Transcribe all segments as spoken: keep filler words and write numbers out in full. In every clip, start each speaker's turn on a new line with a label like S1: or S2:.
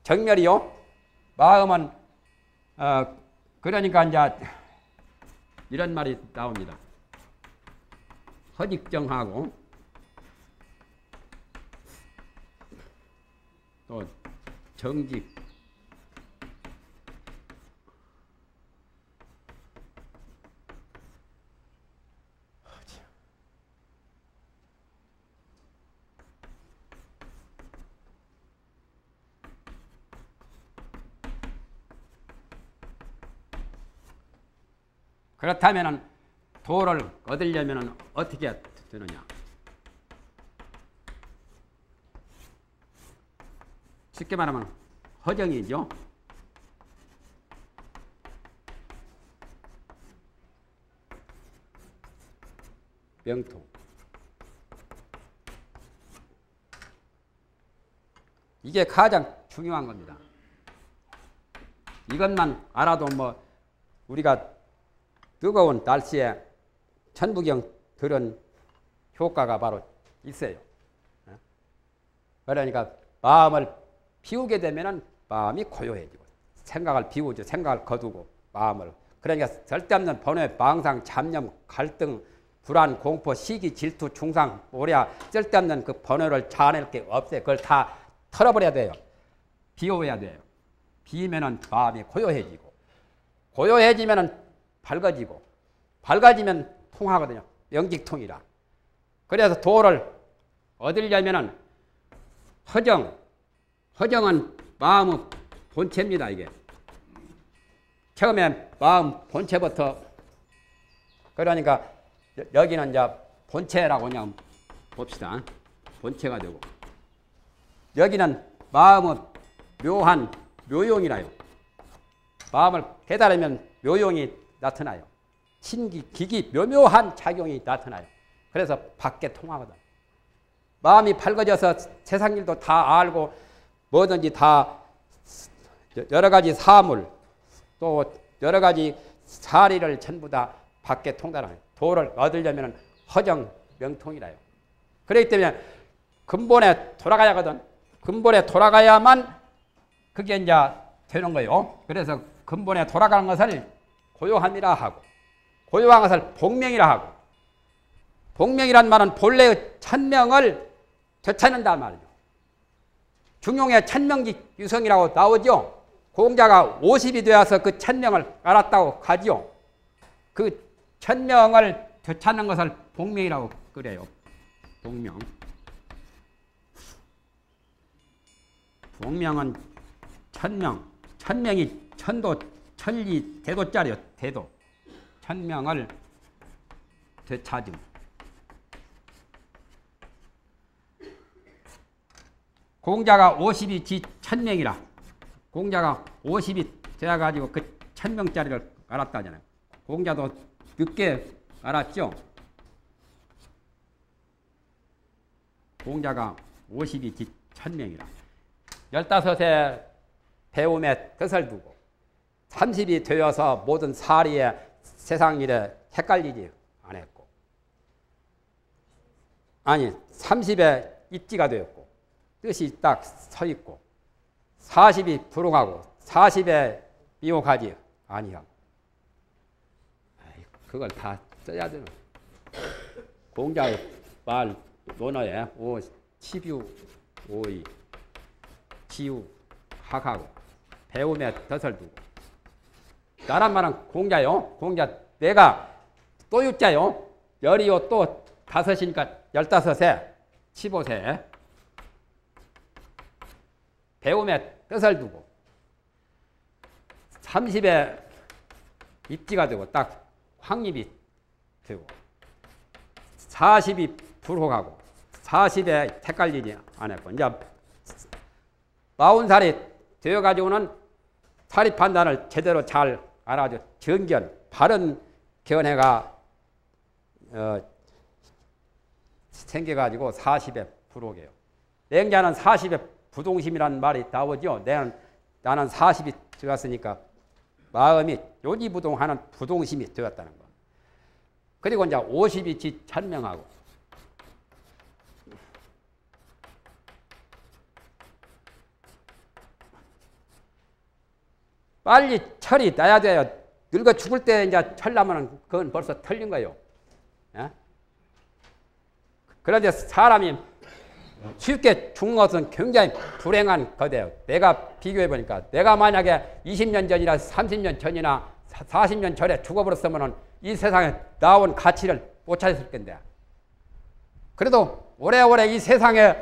S1: 정멸이요. 마음은 어 그러니까 이제 이런 말이 나옵니다. 허직정하고 또 정직 그렇다면 도를 얻으려면 어떻게 되느냐? 쉽게 말하면 허정이죠. 명통. 이게 가장 중요한 겁니다. 이것만 알아도 뭐 우리가 뜨거운 날씨에 천부경 들은 효과가 바로 있어요. 그러니까 마음을 비우게 되면은 마음이 고요해지고 생각을 비우죠. 생각을 거두고 마음을. 그러니까 쓸데없는 번뇌, 망상, 잡념, 갈등, 불안, 공포, 시기, 질투, 중상, 오랴 쓸데없는 그 번뇌를 자아낼 게 없어요. 그걸 다 털어버려야 돼요. 비워야 돼요. 비우면은 마음이 고요해지고 고요해지면은 밝아지고 밝아지면 통하거든요. 영직통이라. 그래서 도를 얻으려면은 허정, 허정은 마음의 본체입니다. 이게 처음에 마음 본체부터 그러니까 여기는 이제 본체라고 그냥 봅시다. 본체가 되고 여기는 마음의 묘한 묘용이라요. 마음을 깨달으면 묘용이 나타나요. 신기, 기기, 묘묘한 작용이 나타나요. 그래서 밖에 통하거든. 마음이 밝아져서 세상 일도 다 알고 뭐든지 다 여러 가지 사물 또 여러 가지 사리를 전부 다 밖에 통달하는 도를 얻으려면 허정 명통이라요. 그렇기 때문에 근본에 돌아가야 하거든. 근본에 돌아가야만 그게 이제 되는 거예요. 그래서 근본에 돌아가는 것을 고요함이라 하고 고요한 것을 복명이라 하고 복명이란 말은 본래의 천명을 되찾는다 말이죠. 중용의 천명지 유성이라고 나오죠. 공자가 오십이 되어서 그 천명을 알았다고 가지요. 그 천명을 되찾는 것을 복명이라고 그래요. 복명. 복명은 천명. 천명이 천도 천리 대도짜리요. 대도. 천명을 되찾음. 공자가 오십이 지 천명이라. 공자가 오십이 되어가지고 그 천명짜리를 알았다잖아요. 공자도 늦게 알았죠. 공자가 오십이 지 천명이라. 열다섯에 배움에 뜻을 두고 삼십이 되어서 모든 사리에 세상 일에 헷갈리지 않았고 아니 삼십에 입지가 되었고 뜻이 딱 서 있고 사십이 불응하고 사십에 미혹하지 아니하고 그걸 다 써야 되는 공자의 말 논어에 오 치뷰 오이 지우 학하고 배움에 덫을 두고 나란 말은 공자요. 공자 내가 또 육자요. 열이요 또 다섯이니까 열다섯에 십오세 배움에 뜻을 두고 삼십에 입지가 되고 딱 확립이 되고 사십이 불혹하고 사십에 헷갈리지 않았고 이제 마흔 살이 되어가지고는 사립 판단을 제대로 잘 알아줘 정견 바른 견해가 어, 생겨가지고 사십에 불혹해요. 맹자는 사십에 부동심이라는 말이 나오죠. 나는, 나는 사십이 되었으니까 마음이 요지부동하는 부동심이 되었다는 거. 그리고 이제 오십이 지 천명하고 빨리 철이 나야 돼요. 늙어 죽을 때 이제 철나면은 그건 벌써 틀린 거예요. 예? 그런데 사람이 쉽게 죽는 것은 굉장히 불행한 거대요. 내가 비교해 보니까 내가 만약에 이십 년 전이나 삼십 년 전이나 사십 년 전에 죽어버렸으면 이 세상에 나온 가치를 못 찾았을 텐데. 그래도 오래오래 이 세상에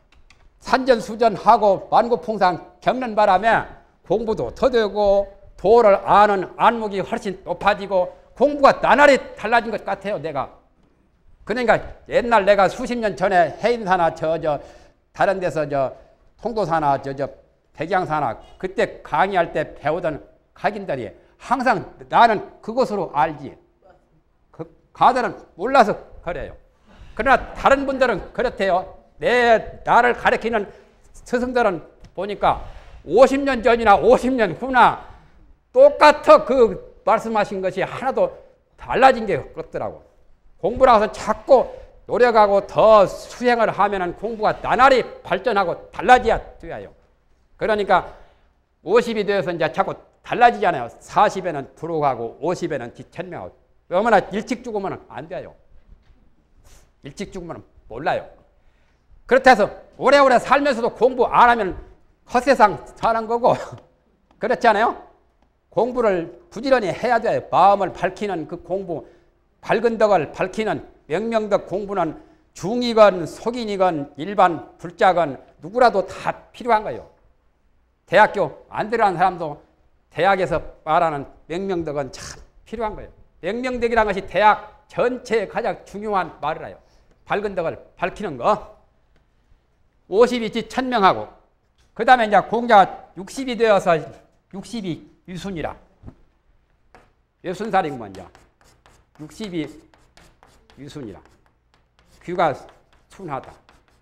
S1: 산전수전하고 만고풍상 겪는 바람에 공부도 더 되고 도를 아는 안목이 훨씬 높아지고 공부가 나날이 달라진 것 같아요. 내가. 그러니까 옛날 내가 수십 년 전에 해인사나 저 저 다른 데서 저 통도사나 저 저 백양사나 그때 강의할 때 배우던 각인들이 항상 나는 그것으로 알지. 그 가들은 몰라서 그래요. 그러나 다른 분들은 그렇대요. 내 나를 가르치는 스승들은 보니까 오십 년 전이나 오십 년 후나 똑같아 그 말씀하신 것이 하나도 달라진 게 없더라고. 공부라고 해서 자꾸 노력하고 더 수행을 하면은 공부가 나날이 발전하고 달라져야 돼요. 그러니까 오십이 되어서 이제 자꾸 달라지잖아요. 사십에는 부록하고 오십에는 지천명하고. 얼마나 일찍 죽으면 안 돼요. 일찍 죽으면 몰라요. 그렇다 해서 오래오래 살면서도 공부 안 하면 헛세상 사는 거고 그렇지 않아요? 공부를 부지런히 해야 돼요. 마음을 밝히는 그 공부, 밝은 덕을 밝히는 명명덕 공부는 중이건 속인이건 일반 불자건 누구라도 다 필요한 거예요. 대학교 안 들어간 사람도 대학에서 말하는 명명덕은 참 필요한 거예요. 명명덕이라는 것이 대학 전체에 가장 중요한 말이라요. 밝은 덕을 밝히는 거. 오십이 지천명하고 그 다음에 이제 공자가 육십이 되어서 육십이 유순이라. 예순살이고 먼저. 육십이 유순이라. 귀가 순하다.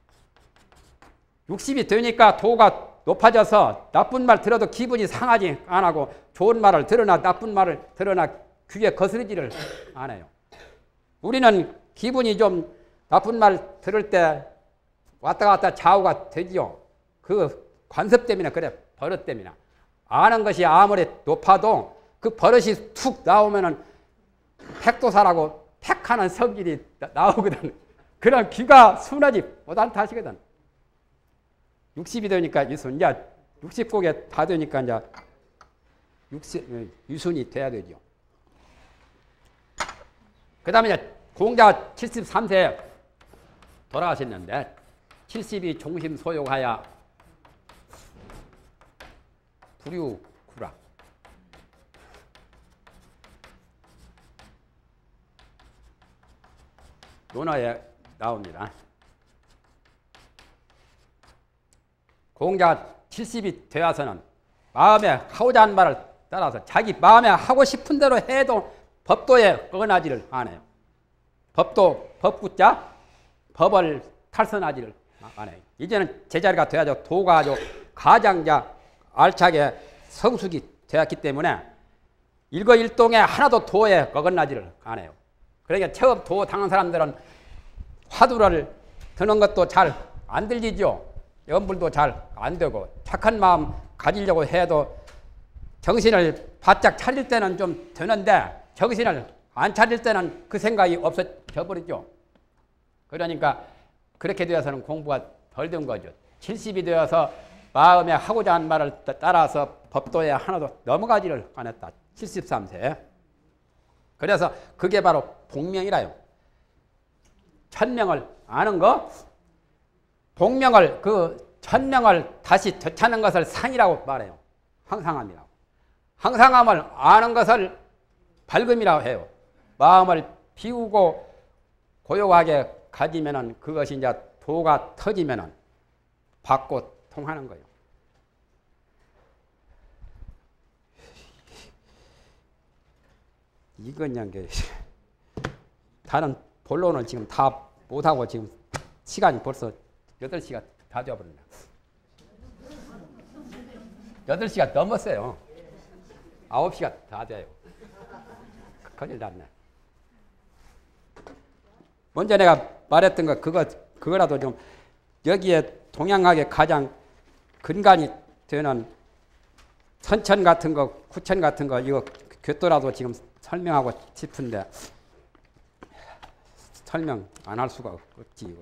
S1: 육십이 되니까 도가 높아져서 나쁜 말 들어도 기분이 상하지 안 하고 좋은 말을 들으나 나쁜 말을 들으나 귀에 거스르지를 않아요. 우리는 기분이 좀 나쁜 말 들을 때 왔다 갔다 좌우가 되지요. 그 관습 때문에 그래. 버릇 때문에. 아는 것이 아무리 높아도 그 버릇이 툭 나오면은 택도사라고 택하는 성질이 나오거든. 그런 귀가 순하지 못한 탓이거든. 육십이 되니까 유순. 이제 육십 곡에 다 되니까 이제 육십, 유순이 돼야 되죠. 그 다음에 이제 공자가 칠십삼 세에 돌아가셨는데 칠십이 종심 소욕하야 불유구라. 논어에 나옵니다. 공자가 칠십이 되어서는 마음에 하고자 하는 말을 따라서 자기 마음에 하고 싶은 대로 해도 법도에 어긋나지를 않아요. 법도 법구자 법을 탈선하지를 않아요. 이제는 제자리가 돼야죠. 도가 아주 가장 알차게 성숙이 되었기 때문에 일거일동에 하나도 도에 어긋나지를 않아요. 그러니까 처음 도 당한 사람들은 화두를 드는 것도 잘 안 들리죠. 염불도 잘 안 되고 착한 마음 가지려고 해도 정신을 바짝 차릴 때는 좀 되는데 정신을 안 차릴 때는 그 생각이 없어져 버리죠. 그러니까 그렇게 되어서는 공부가 덜 된 거죠. 칠십이 되어서 마음에 하고자 하는 말을 따라서 법도에 하나도 넘어가지를 않았다. 칠십삼 세. 그래서 그게 바로 복명이라요. 천명을 아는 거, 복명을 그 천명을 다시 되찾는 것을 상이라고 말해요. 항상함이라고. 항상함을 아는 것을 밝음이라고 해요. 마음을 비우고 고요하게 가지면은 그것이 이제 도가 터지면은 받고 통하는 거예요. 이건 그냥 게 다른 본론을 지금 다 못하고 지금 시간이 벌써 여덟 시가 다 되어버린다. 여덟 시가 넘었어요. 아홉 시가 다 돼요. 큰일 났네. 먼저 내가 말했던 거 그거 그거라도 좀 여기에 동양학의 가장 근간이 되는 선천 같은 거, 후천 같은 거 이거 교토라도 지금 설명하고 싶은데 설명 안 할 수가 없지 이거.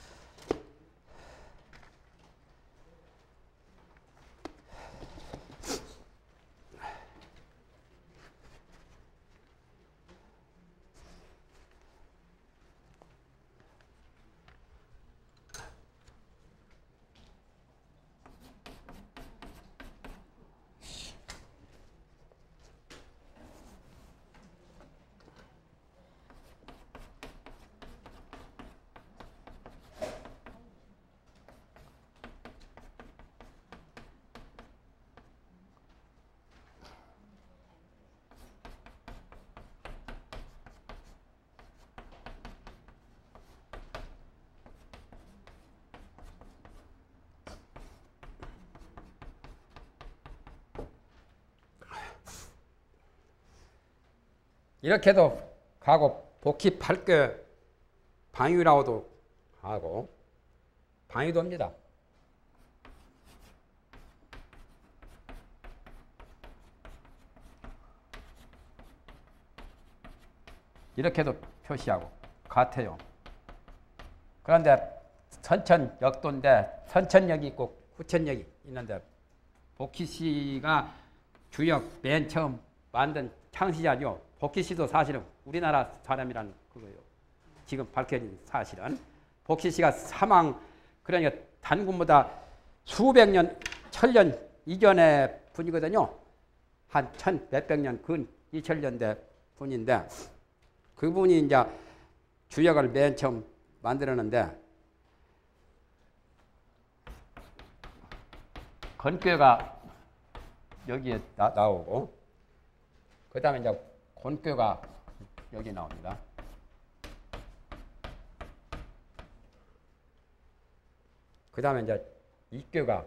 S1: 이렇게도 가고 복희 팔교 방위라고도 하고 방위도입니다. 이렇게도 표시하고 같아요. 그런데 선천역도인데 선천역이 있고 후천역이 있는데 복희씨가 주역 맨 처음 만든 창시자죠. 복희씨도 사실은 우리나라 사람이라는 그거예요. 지금 밝혀진 사실은. 복희씨가 사망, 그러니까 단군보다 수백 년, 천년 이전의 분이거든요. 한 천 몇백 년, 근 이천 년대 분인데 그분이 이제 주역을 맨 처음 만들었는데 건교가 여기에 나, 나오고 그 다음에 이제 곤교가 여기 나옵니다. 그 다음에 이제 이교가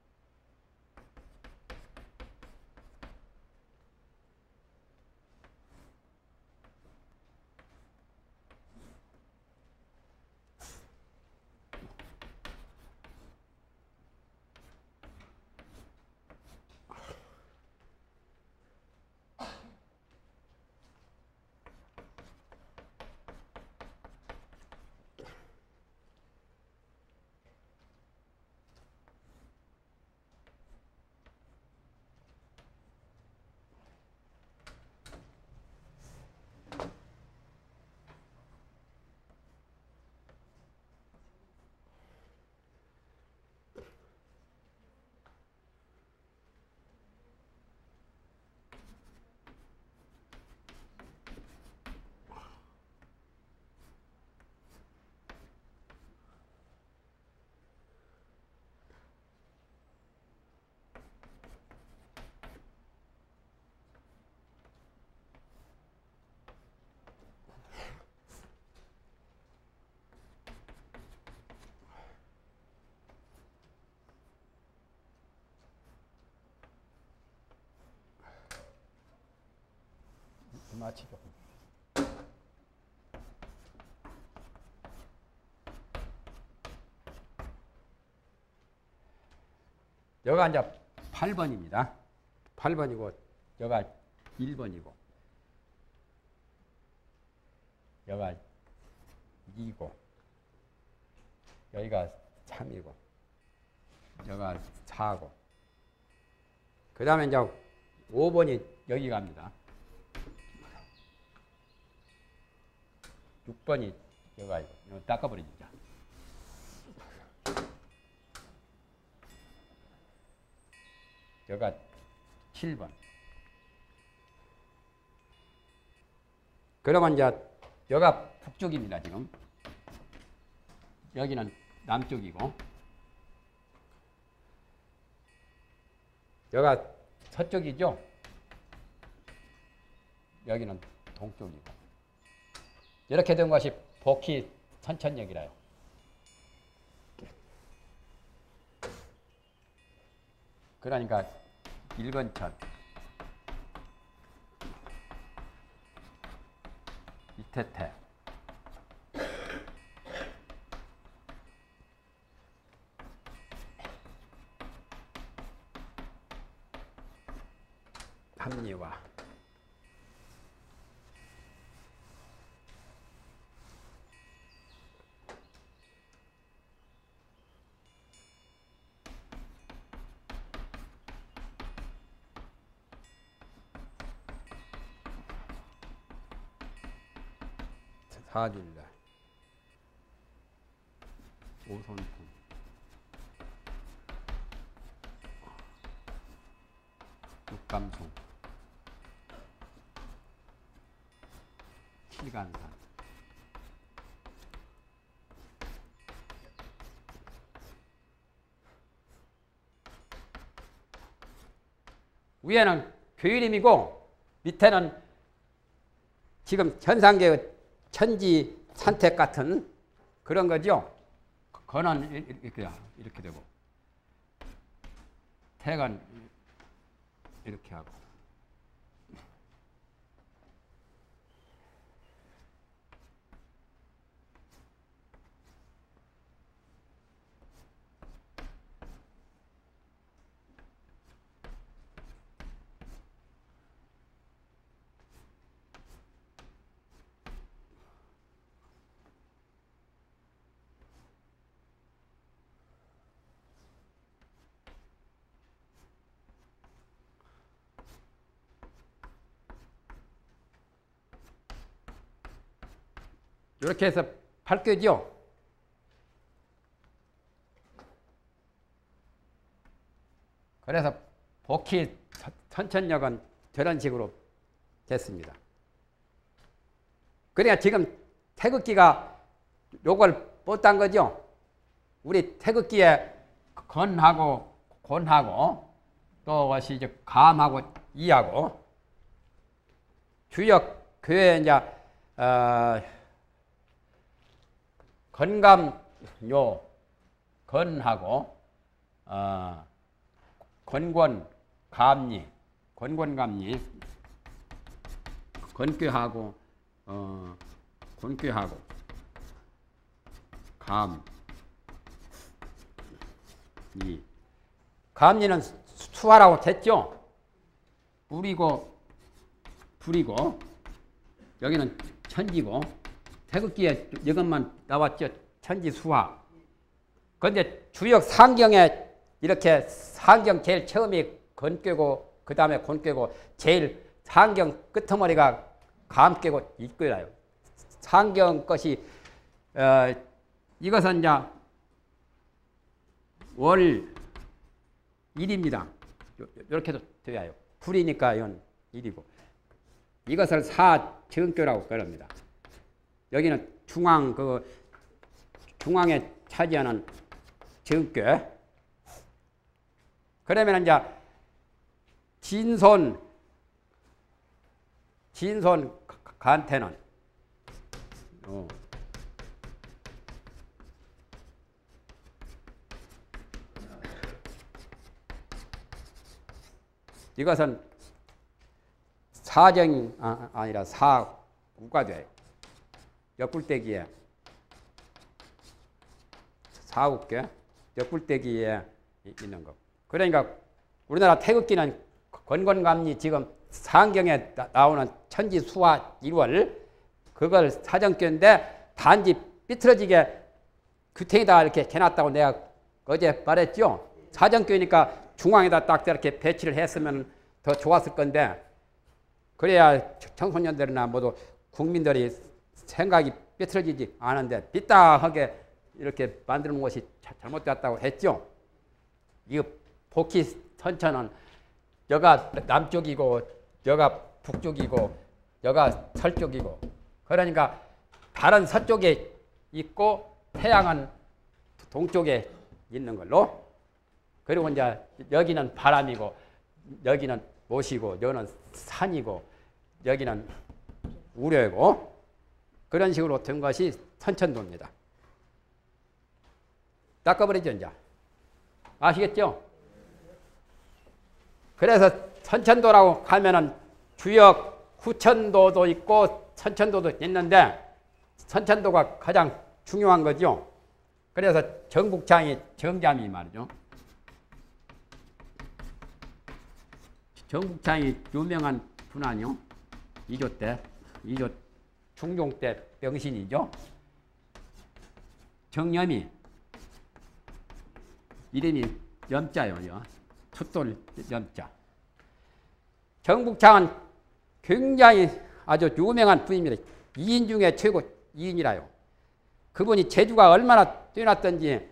S1: 마치죠. 여기가 이제 팔 번입니다. 팔 번이고 여기가 일 번이고 여기가 이고 여기가 삼이고 여기가 사고 그 다음에 이제 오 번이 여기 갑니다. 육 번이 여기가 있고 이거 닦아버리자. 여기가 칠 번. 그러면 이제 여기가 북쪽입니다. 지금 여기는 남쪽이고 여기가 서쪽이죠. 여기는 동쪽이고 이렇게 된 것이 복희 선천역이라요. 그러니까 일건천, 이태태, 합리화. 사줄날 오손품 육감송 칠간산 위에는 교일임이고 밑에는 지금 현상계의 천지 산택 같은 그런 거죠. 건은 이렇게, 이렇게 되고 택은 이렇게 하고 이렇게 해서 팔 꽌죠. 그래서 복희 천천역은 저런 식으로 됐습니다. 그러니까 지금 태극기가 요걸 뻗단 거죠. 우리 태극기에 건하고 곤하고 또 것이 이제 감하고 이하고 주역 교회 이제 어, 건감요 건하고 어, 건권 감리 건권감리 건꾀하고 어, 건꾀하고 감 이 감리는 수화라고 됐죠. 불이고 불이고 여기는 천지고 태극기에 이것만 나왔죠. 천지수화. 그런데 주역 상경에 이렇게 상경 제일 처음이 건꾀고 그 다음에 곤꾀고 제일 상경 끄트머리가 감꾀고 이거예요. 상경 것이 어, 이것은 이제 월 일입니다. 이렇게도 돼요. 불이니까 이건 일이고 이것을 사정교라고 그럽니다. 여기는 중앙 그 중앙에 차지하는 정교. 그러면 이제 진손 진손 간태는 어. 이것은 사정이 아, 아니라 사구가 돼요. 옆굴대기에 사국계 옆굴대기에 있는 거. 그러니까 우리나라 태극기는 건건감리 지금 상경에 나오는 천지수화 일월 그걸 사정교인데 단지 삐뚤어지게 규탱에다 이렇게 해놨다고 내가 어제 말했죠. 사정교니까 중앙에다 딱 이렇게 배치를 했으면 더 좋았을 건데 그래야 청소년들이나 모두 국민들이 생각이 삐뚤어지지 않은데 삐딱하게 이렇게 만드는 것이 잘못됐다고 했죠. 이거 복희 선천은 여가 남쪽이고 여가 북쪽이고 여가 서쪽이고 그러니까 다른 서쪽에 있고 태양은 동쪽에 있는 걸로 그리고 이제 여기는 바람이고 여기는 못이고 여기는 산이고 여기는 우려이고 그런 식으로 된 것이 선천도입니다. 닦아버리죠 이제. 아시겠죠? 그래서 선천도라고 하면은 주역 후천도도 있고 선천도도 있는데 선천도가 가장 중요한 거죠. 그래서 정북장이 정잠이 말이죠. 정북창이 유명한 분 아니요? 이조 때, 이조 중종 때 병신이죠. 정염이 이름이 염자요. 숫돌 염자. 정북창은 굉장히 아주 유명한 분입니다. 이인 중에 최고 이인이라요. 그분이 재주가 얼마나 뛰어났던지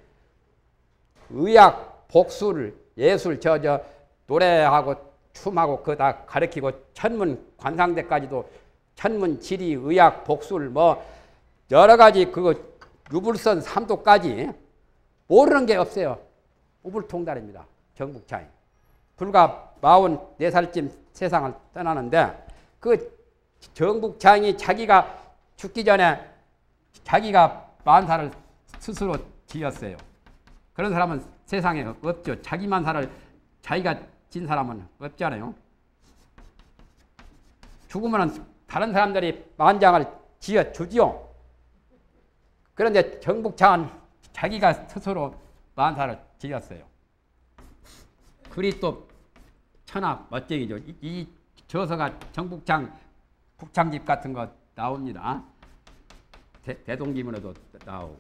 S1: 의학, 복술, 예술, 저, 저 노래하고 춤하고 그거 다 가르치고 천문 관상대까지도 천문, 지리, 의학, 복술 뭐 여러 가지 그거 유불선 삼도까지 모르는 게 없어요. 우불통달입니다. 정북창이. 불과 마흔네 살쯤 세상을 떠나는데 그 정북창이 자기가 죽기 전에 자기가 만사를 스스로 지었어요. 그런 사람은 세상에 없죠. 자기 만사를 자기가 진 사람은 없잖아요. 죽으면 다른 사람들이 만장을 지어주지요. 그런데 정북창은 자기가 스스로 만사를 지었어요. 글이 또 천하 멋쟁이죠. 이, 이 저서가 정북창 북창집 같은 거 나옵니다. 대, 대동기문에도 나오고.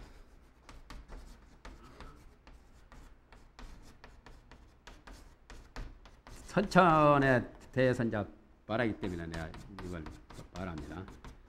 S1: 선천에 대해서 이제 말하기 때문에 내가 이걸 말합니다.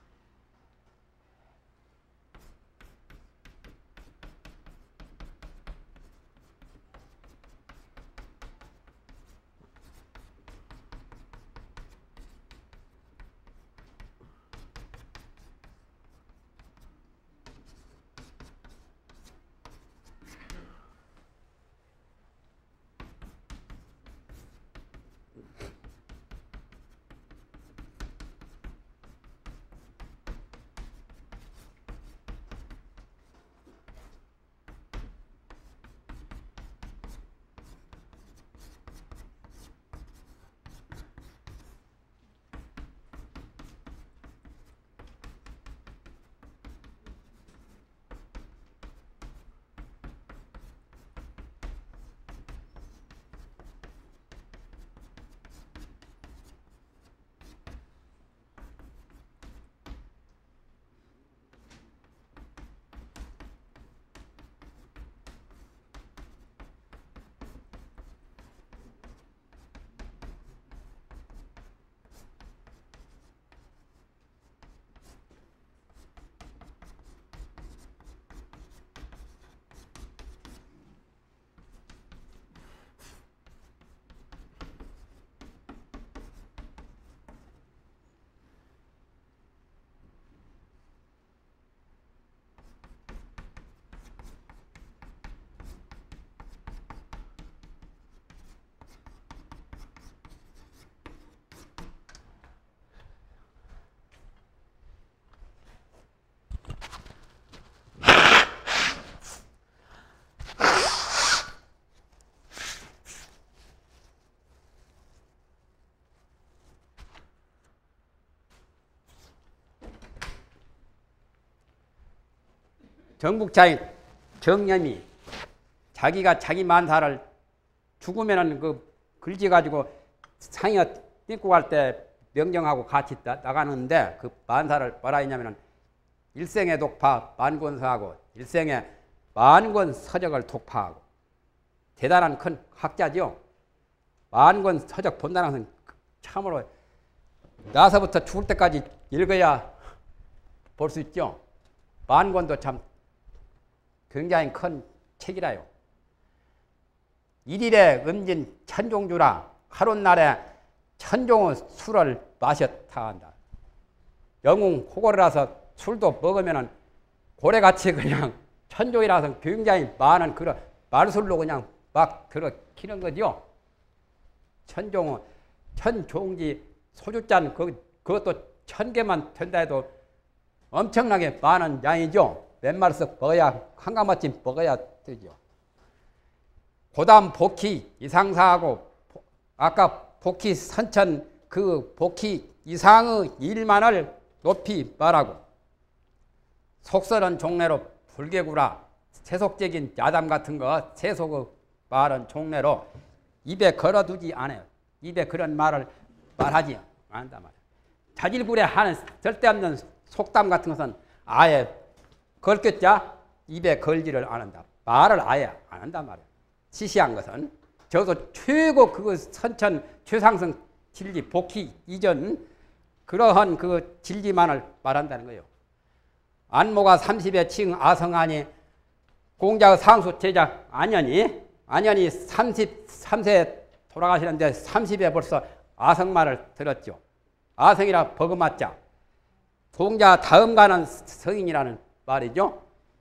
S1: 정북창이 정념이 자기가 자기 만사를 죽으면은 그 글지 가지고 상여 띵고 갈 때 명령하고 같이 나, 나가는데 그 만사를 뭐라 했냐면은 일생의 독파 만권서하고 일생의 만권 서적을 독파하고 대단한 큰 학자죠. 만권 서적 본다는 것은 참으로 나서부터 죽을 때까지 읽어야 볼 수 있죠. 만권도 참 굉장히 큰 책이라요. 일일에 음진 천종주라 하룻날에 천종의 술을 마셨다 한다. 영웅 호고라서 술도 먹으면은 고래같이 그냥 천종이라서 굉장히 많은 그런 말술로 그냥 막 들어키는 거죠. 천종은 천종지 소주잔 그, 그것도 천 개만 된다 해도 엄청나게 많은 양이죠. 몇 마리씩 먹어야 한 가마쯤 먹어야 되죠. 고담 복희 이상사하고 아까 복희 선천 그 복희 이상의 일만을 높이 말하고 속설은 종래로 불개구라 세속적인 야담 같은 거 세속의 말은 종래로 입에 걸어두지 않아요. 입에 그런 말을 말하지 않는단 말이야. 자질구레 하는 절대없는 속담 같은 것은 아예 걸겠자 입에 걸지를 않는다. 말을 아예 안 한단 말이야. 시시한 것은 저도 최고 그 선천 최상승 진리 복희 이전 그러한 그 진리만을 말한다는 거예요. 안모가 삼십에 칭 아성하니 공자의 상수 제자 안현이 안현이 삼십삼 세에 돌아가시는데 삼십에 벌써 아성말을 들었죠. 아성이라 버금맞자. 공자 다음 가는 성인이라는 말이죠.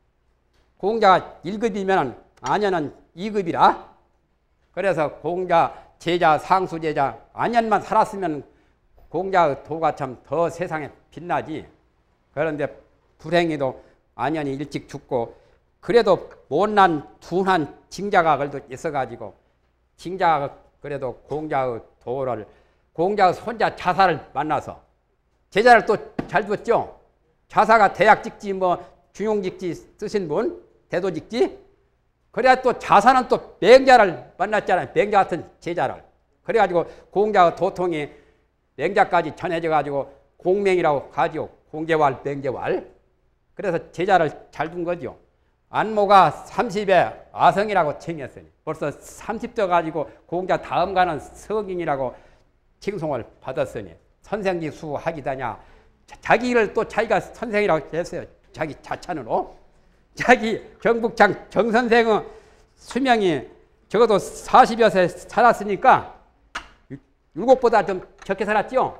S1: 공자가 일 급이면 안현은 이 급이라. 그래서 공자 제자 상수 제자 안현만 살았으면 공자의 도가 참 더 세상에 빛나지. 그런데 불행히도 안현이 일찍 죽고 그래도 못난 둔한 징자가 그래도 있어가지고 징자가 그래도 공자의 도를 공자의 손자 자사를 만나서 제자를 또 잘 뒀죠. 자사가 대학 직지 뭐 중용 직지 쓰신 분 대도 직지. 그래야 또 자사는 또 맹자를 만났잖아요. 맹자 같은 제자를. 그래가지고 공자의 도통이 맹자까지 전해져 가지고 공맹이라고 가지요. 공제왈 맹제왈. 그래서 제자를 잘 둔 거죠. 안모가 삼십에 아성이라고 칭했으니 벌써 삼십 대 가지고 공자 다음 가는 성인이라고 칭송을 받았으니 선생지 수하기다냐. 자기 일을 또 자기가 선생이라고 했어요. 자기 자찬으로. 자기 경북창 정선생의 수명이 적어도 사십여 세 살았으니까 일곱보다 좀 적게 살았죠.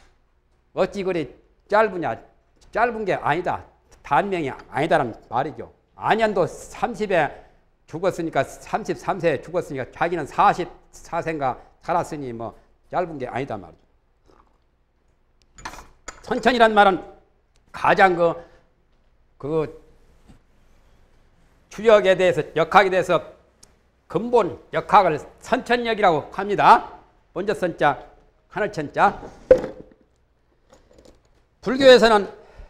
S1: 어찌 그리 짧으냐. 짧은 게 아니다. 단명이 아니다라는 말이죠. 안현도 삼십에 죽었으니까 삼십삼 세에 죽었으니까 자기는 사십사 세인가 살았으니 뭐 짧은 게 아니다 말이죠. 선천이란 말은 가장 그, 그 주역에 대해서 역학에 대해서 근본 역학을 선천역이라고 합니다. 먼저 선자 하늘천자. 불교에서는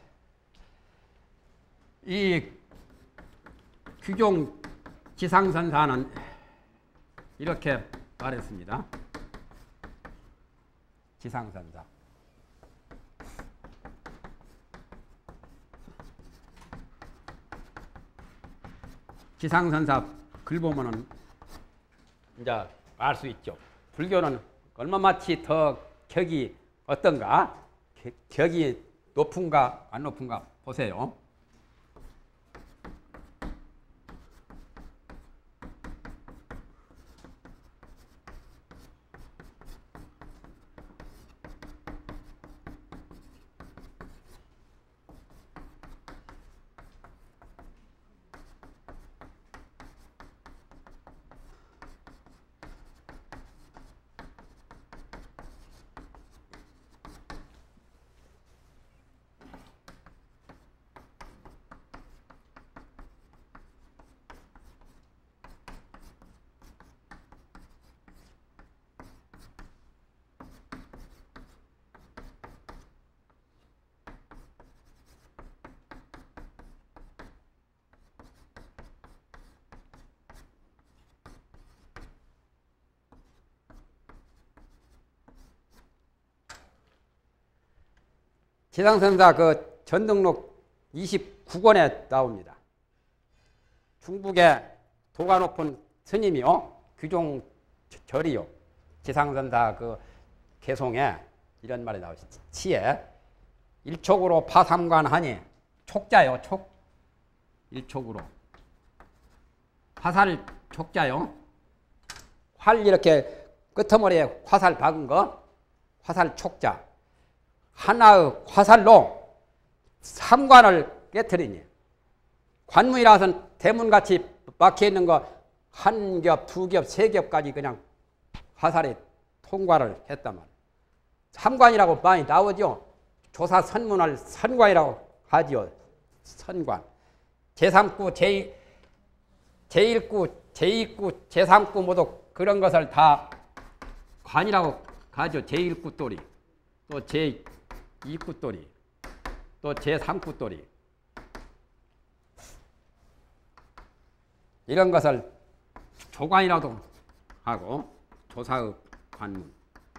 S1: 이 규종 지상선사는 이렇게 말했습니다. 지상선사. 지상선사 글 보면은 이제 알 수 있죠. 불교는 얼마마치 더 격이 어떤가? 격이 높은가 안 높은가 보세요. 지상선사 그 전등록 이십구 권에 나옵니다. 중국의 도가 높은 스님이요. 규종절이요. 지상선사 그 개송에 이런 말이 나오죠. 치에 일촉으로 파삼관하니 촉자요. 촉. 일촉으로. 화살 촉자요. 활 이렇게 끄트머리에 화살 박은 거. 화살 촉자. 하나의 화살로 삼관을 깨뜨리니 관문이라서는 대문같이 막혀있는 거 한 겹, 두 겹, 세 겹까지 그냥 화살이 통과를 했단 말이에요. 삼관이라고 많이 나오죠. 조사 선문을 선관이라고 하지요. 선관. 제삼구, 제, 제일구, 제이구, 제삼구 모두 그런 것을 다 관이라고 하죠. 제일구 또리. 또 제이구 또리. 또 제삼구 또리. 이런 것을 조관이라도 하고 조사의 관문.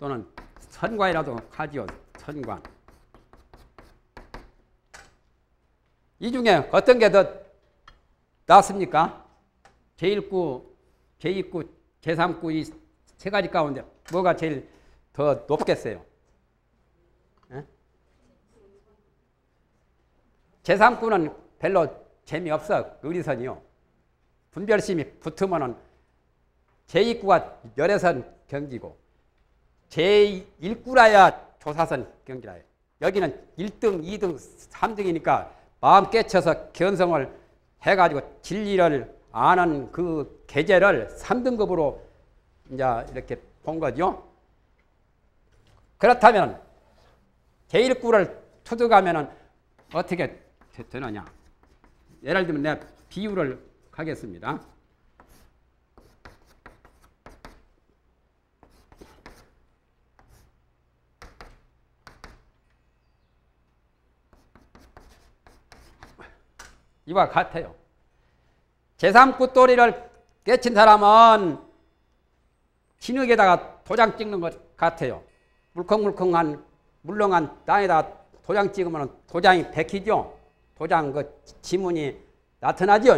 S1: 또는 선관이라도 하지요. 선관. 이 중에 어떤 게 더 낫습니까? 제일 구, 제이 구, 제삼 구 이 세 가지 가운데 뭐가 제일 더 높겠어요? 에? 제삼 구는 별로 재미없어. 의리선이요. 분별심이 붙으면은 제이 구가 열애선 경기고 제일 구라야 조사선 경기라요. 여기는 일 등, 이 등, 삼 등이니까 마음 깨쳐서 견성을 해가지고 진리를 아는 그 계제를 삼 등급으로 이제 이렇게 본 거죠. 그렇다면 제일 구를 투득하면은 어떻게 되느냐? 예를 들면 내가 비유를 하겠습니다. 이와 같아요. 제삼 구 또리를 깨친 사람은 진흙에다가 도장 찍는 것 같아요. 물컹물컹한 물렁한 땅에다가 도장 찍으면 도장이 백히죠. 도장 그 지문이 나타나죠.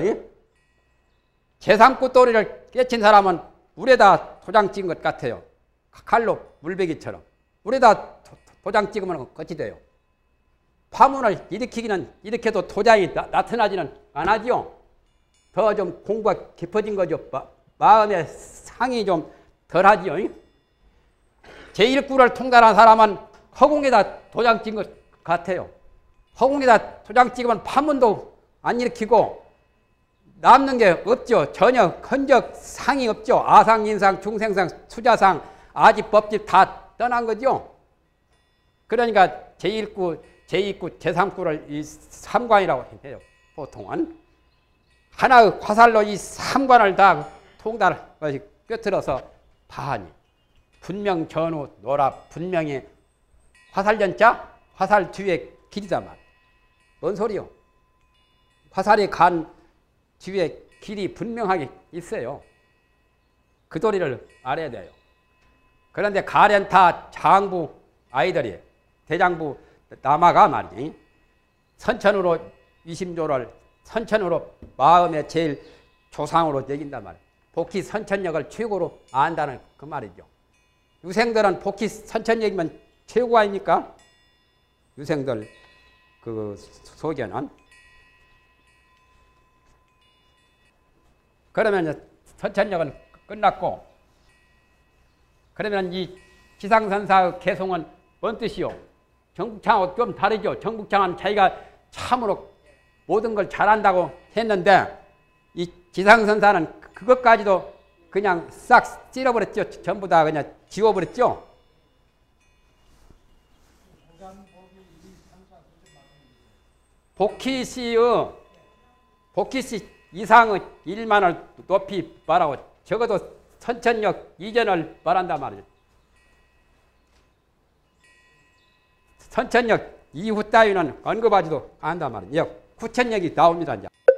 S1: 제삼 구 또리를 깨친 사람은 물에다 도장 찍은 것 같아요. 칼로 물베기처럼. 물에다 도장 찍으면 끝이 돼요. 파문을 일으키기는 일으켜도 도장이 나, 나타나지는 않아지요. 더 좀 공부가 깊어진 거죠. 마, 마음의 상이 좀 덜하지요. 제일 구를 통달한 사람은 허공에다 도장 찍은 것 같아요. 허공에다 도장 찍으면 파문도 안 일으키고 남는 게 없죠. 전혀 흔적 상이 없죠. 아상, 인상, 중생상, 수자상, 아집, 법집 다 떠난 거죠. 그러니까 제일 구, 제이 구, 제삼 구를 이 삼관이라고 해요. 보통은. 하나의 화살로 이 삼관을 다 통달, 꿰뚫어서 파하니. 분명 전후 노라 분명히 화살전자, 화살 뒤에 길이다 말. 뭔 소리요? 화살이 간 뒤에 길이 분명하게 있어요. 그 도리를 알아야 돼요. 그런데 가련타 장부 아이들이 대장부 남아가 말이지. 선천으로 이심조를 선천으로 마음의 제일 조상으로 여긴단 말이에요. 복희 선천력을 최고로 안다는 그 말이죠. 유생들은 복희 선천력이면 최고 아닙니까? 유생들 그 소견은. 그러면 선천력은 끝났고, 그러면 이 지상선사의 개송은 뭔 뜻이요? 정북창하고 좀 다르죠. 정북창은 자기가 참으로 모든 걸 잘한다고 했는데 이 지상선사는 그것까지도 그냥 싹 쓸어버렸죠. 전부 다 그냥 지워버렸죠. 복희씨의 복희씨 이상의 일만을 높이 말하고 적어도 선천력 이전을 말한단 말이죠. 선천력 이후 따위는 언급하지도 않는단 말이에요. 구천력이 나옵니다. 이제.